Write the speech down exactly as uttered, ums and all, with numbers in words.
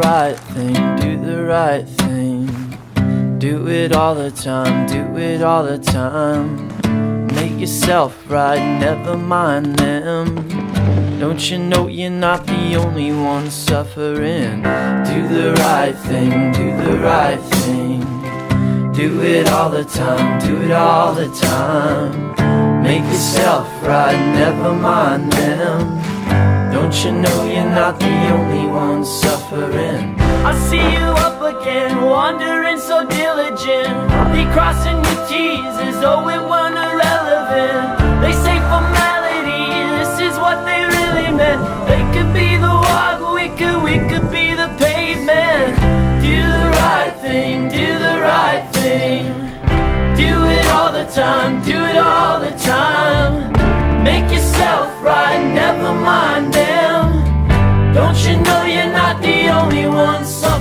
right thing, do the right thing. Do it all the time, do it all the time. Make yourself right, never mind them. Don't you know you're not the only one suffering? Do the right thing, do the right thing. Do it all the time, do it all the time. Make yourself right, never mind them. Don't you know you're not the only one suffering? I see you up again, wandering so diligent, probably crossing your T's as though it weren't irrelevant. They say formality, this is what they really meant. They could be the walk, we could, we could be the pavement. Do the right thing, do the right thing. Do it all the time, do it all the time. Make yourself right, never mind them. Don't you know you're not the only one suffering?